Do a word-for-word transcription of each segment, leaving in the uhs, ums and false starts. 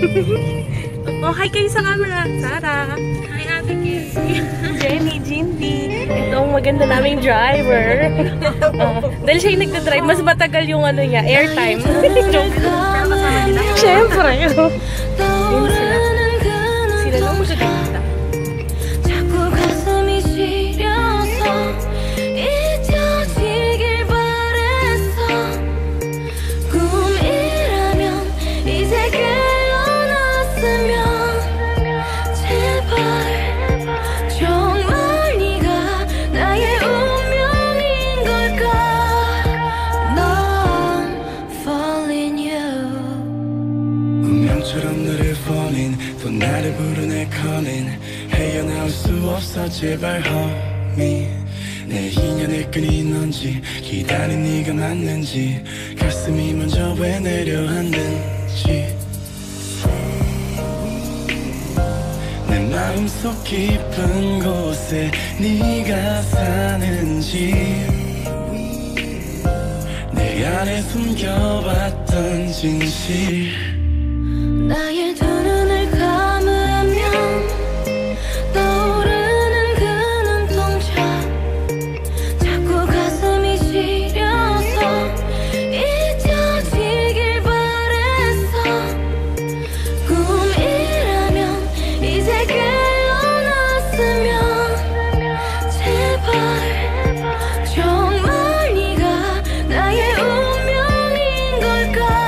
Oh, hi kayo sa camera. Sarah. Hi, Ate Casey. Jenny, Jindy. Ito ang maganda naming driver. Uh, dahil siya yung nagdadrive, mas matagal yung ano niya, airtime. Siyempre. Yun sila. Sila lang magaganda. 또 나를 부르네 calling 헤어나올 수 없어 제발 homie 내 인연의 끈이 넌지 기다린 네가 맞는지 가슴이 먼저 왜 내려앉는지 내 마음속 깊은 곳에 네가 사는지 내 안에 숨겨왔던 진실 나의 두 눈을 감으면 떠오르는 그 눈동자 자꾸 가슴이 시려서 잊혀지길 바랬어 꿈이라면 이제 깨어났으면 제발 정말 네가 나의 운명인 걸까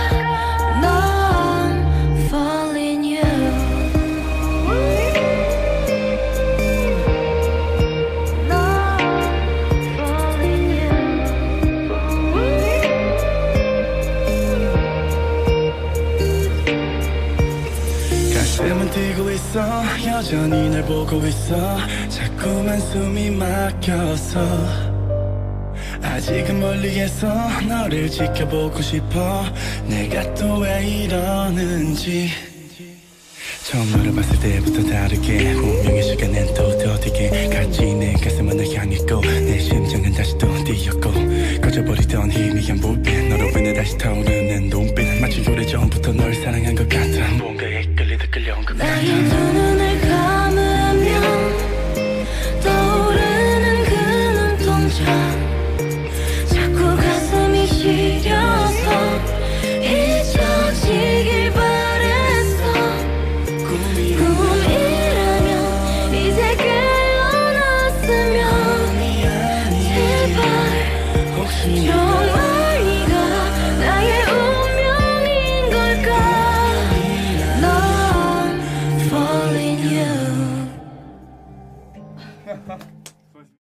가슴은 뛰고 있어 여전히 날 보고 있어 자꾸만 숨이 막혀서 아직은 멀리에서 너를 지켜보고 싶어 내가 또 왜 이러는지 처음 너를 봤을 때부터 다르게 운명의 시간엔 또 더디게 갈지 내 가슴은 널 향했고 내 심장은 다시 또 뛰었고 꺼져버리던 희미한 불빛 너로 인해 다시 타오르는 눈빛 마치 오래전부터 널 사랑한 것 같아 뭔가